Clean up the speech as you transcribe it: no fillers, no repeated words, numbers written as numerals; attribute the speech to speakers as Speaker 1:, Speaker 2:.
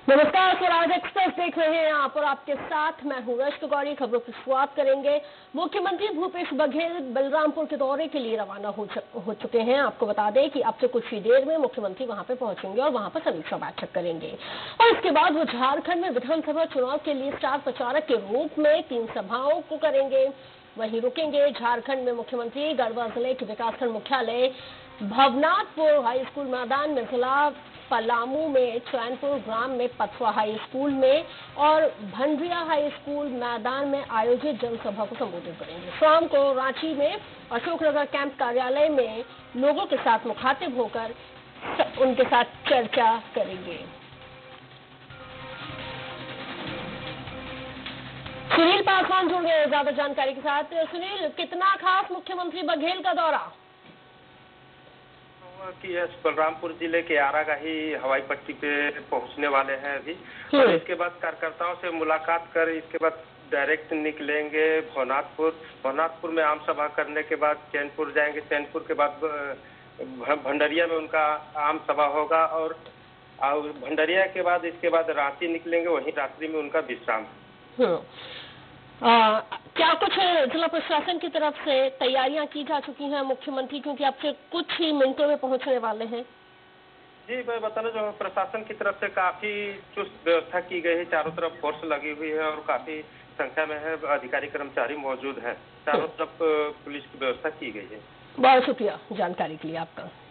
Speaker 1: नमस्कार, स्वराज एक्सप्रेस देख रहे हैं आप और आपके साथ मैं हूं रश्मि गौरी। खबरों की शुरुआत करेंगे। मुख्यमंत्री भूपेश बघेल बलरामपुर के दौरे के लिए रवाना हो चुके हैं। आपको बता दें कि अब से कुछ ही देर में मुख्यमंत्री वहां पे पहुंचेंगे और वहां पर समीक्षा बैठक करेंगे और इसके बाद वो झारखंड में विधानसभा चुनाव के लिए स्टार प्रचारक के रूप में 3 सभाओं को करेंगे, वहीं रुकेंगे। झारखंड में मुख्यमंत्री गढ़वा जिले के विकासखंड मुख्यालय भवनाथपुर हाई स्कूल मैदान में, जिला पलामू में चैनपुर ग्राम में, पथवा हाई स्कूल में और भंडरिया हाई स्कूल मैदान में आयोजित जनसभा को संबोधित करेंगे। शाम को रांची में अशोकनगर कैंप कार्यालय में लोगों के साथ मुखातिब होकर उनके साथ चर्चा करेंगे। सुनील पासवान जुड़ गए ज्यादा जानकारी के साथ। सुनील, कितना खास मुख्यमंत्री बघेल का दौरा?
Speaker 2: कि बलरामपुर जिले के आरागाही हवाई पट्टी पे पहुंचने वाले हैं अभी, और इसके बाद कार्यकर्ताओं से मुलाकात कर इसके बाद डायरेक्ट निकलेंगे भवनाथपुर में आम सभा करने के बाद चैनपुर जाएंगे। चैनपुर के बाद भंडरिया में उनका आम सभा होगा और भंडरिया के बाद इसके बाद रांची निकलेंगे, वहीं रात्रि में उनका विश्राम।
Speaker 1: क्या कुछ जिला प्रशासन की तरफ से तैयारियां की जा चुकी हैं मुख्यमंत्री, क्योंकि अब से कुछ ही मिनटों में पहुंचने वाले हैं?
Speaker 2: जी, मैं बता रहा हूँ, प्रशासन की तरफ से काफी चुस्त व्यवस्था की गई है। चारों तरफ फोर्स लगी हुई है और काफी संख्या में है अधिकारी कर्मचारी मौजूद हैं। चारों तरफ पुलिस की व्यवस्था की गई है।
Speaker 1: बहुत शुक्रिया जानकारी के लिए आपका।